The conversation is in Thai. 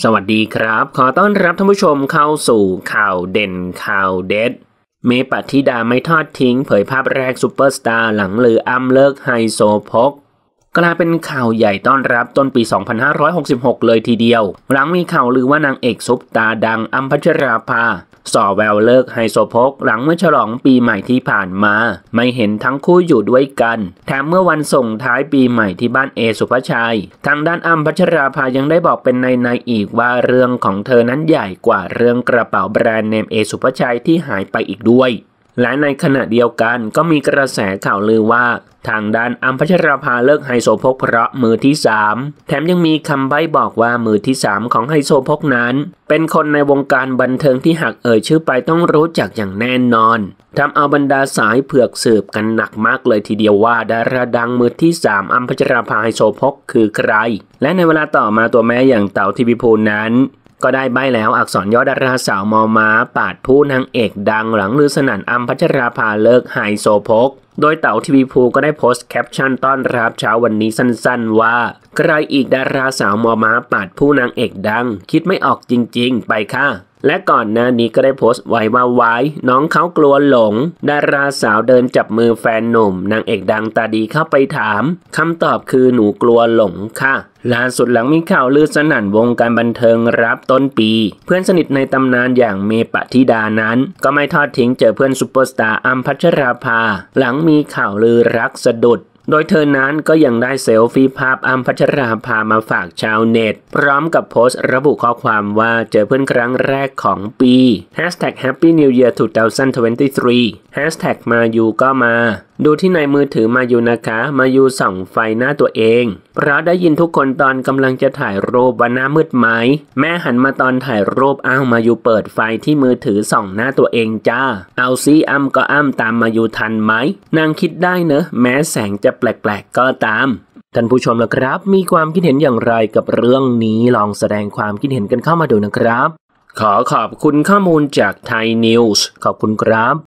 สวัสดีครับขอต้อนรับท่านผู้ชมเข้าสู่ข่าวเด่นข่าวเด็ดเมย์ปฏิดาไม่ทอดทิ้งเผยภาพแรกซุปเปอร์สตาร์หลังลืออ้ำเลิกไฮโซพกกลายเป็นข่าวใหญ่ต้อนรับต้นปี 2566 เลยทีเดียวหลังมีข่าวลือว่านางเอกซุปตาดังอ้ำพัชราภาส่อแววเลิกไฮโซพกหลังเมื่อฉลองปีใหม่ที่ผ่านมาไม่เห็นทั้งคู่อยู่ด้วยกันแถมเมื่อวันส่งท้ายปีใหม่ที่บ้านเอสุภาชัยทางด้านอ้ำพัชราภายังได้บอกเป็นในอีกว่าเรื่องของเธอนั้นใหญ่กว่าเรื่องกระเป๋าแบรนด์เนมเอสุภาชัยที่หายไปอีกด้วยและในขณะเดียวกันก็มีกระแสข่าวลือว่าทางด้านอ้ำพัชราภาเลิกไฮโซพกเพราะมือที่3แถมยังมีคำใบ้บอกว่ามือที่3ของไฮโซพกนั้นเป็นคนในวงการบันเทิงที่หากเอ่ยชื่อไปต้องรู้จักอย่างแน่นอนทำเอาบรรดาสายเผือกสืบกันหนักมากเลยทีเดียวว่าดาราดังมือที่3อ้ำพัชราภาไฮโซพกคือใครและในเวลาต่อมาตัวแม่อย่างเต๋าทีวีภูนั้นก็ได้ใบ้แล้วอักษรย่อดาราสาวมอม้าปาดผู้นางเอกดังหลังลือสนั่นอ้ำพัชราภาเลิกไฮโซพกโดยเต๋าทีวีภูก็ได้โพสต์แคปชั่นต้อนรับเช้าวันนี้สั้นๆว่าใครอีกดาราสาวมอม้าปาดผู้นางเอกดังคิดไม่ออกจริงๆไปค่ะและก่อนหน้านี้ก็ได้โพสต์ไว้ว่าน้องเขากลัวหลงดาราสาวเดินจับมือแฟนหนุ่มนางเอกดังตาดีเข้าไปถามคำตอบคือหนูกลัวหลงค่ะล่าสุดหลังมีข่าวลือสนั่นวงการบันเทิงรับต้นปีเพื่อนสนิทในตำนานอย่างเมย์ปฏิดานั้นก็ไม่ทอดทิ้งเจอเพื่อนซุปเปอร์สตาร์อ้ำพัชราภาหลังมีข่าวลือรักสะดุดโดยเธอนั้นก็ยังได้เซลฟี่ภาพอ้ำพัชราภามาฝากชาวเน็ตพร้อมกับโพสต์ระบุข้อความว่าเจอเพื่อนครั้งแรกของปี #Happy New Year 2023 มายูก็มาดูที่ในมือถือมายูนะคะมายูส่องไฟหน้าตัวเองเพราะได้ยินทุกคนตอนกำลังจะถ่ายรูปว่าหน้ามืดไหมแม่หันมาตอนถ่ายรูปอ้าวมายูเปิดไฟที่มือถือส่องหน้าตัวเองจ้าเอาซิอ้ำก็อ้ำตามมายูทันไหมนางคิดได้เนอะแม้แสงจะแปลกๆก็ตามท่านผู้ชมล่ะครับมีความคิดเห็นอย่างไรกับเรื่องนี้ลองแสดงความคิดเห็นกันเข้ามาดูนะครับขอขอบคุณข้อมูลจากไทยนิวส์ขอบคุณครับ